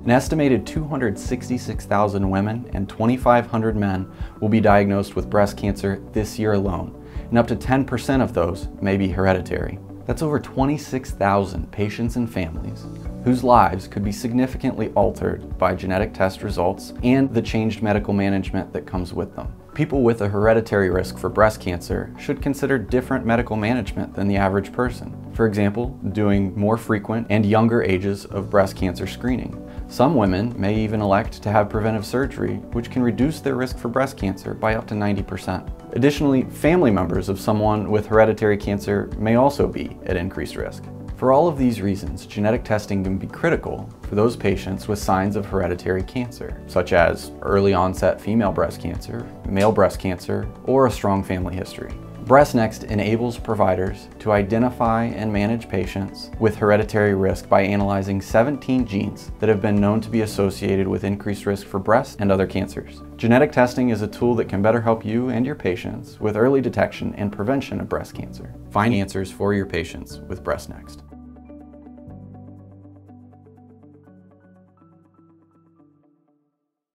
An estimated 266,000 women and 2,500 men will be diagnosed with breast cancer this year alone, and up to 10% of those may be hereditary. That's over 26,000 patients and families whose lives could be significantly altered by genetic test results and the changed medical management that comes with them. People with a hereditary risk for breast cancer should consider different medical management than the average person. For example, doing more frequent and younger ages of breast cancer screening. Some women may even elect to have preventive surgery, which can reduce their risk for breast cancer by up to 90%. Additionally, family members of someone with hereditary cancer may also be at increased risk. For all of these reasons, genetic testing can be critical for those patients with signs of hereditary cancer, such as early onset female breast cancer, male breast cancer, or a strong family history. BreastNext enables providers to identify and manage patients with hereditary risk by analyzing 17 genes that have been known to be associated with increased risk for breast and other cancers. Genetic testing is a tool that can better help you and your patients with early detection and prevention of breast cancer. Find answers for your patients with BreastNext.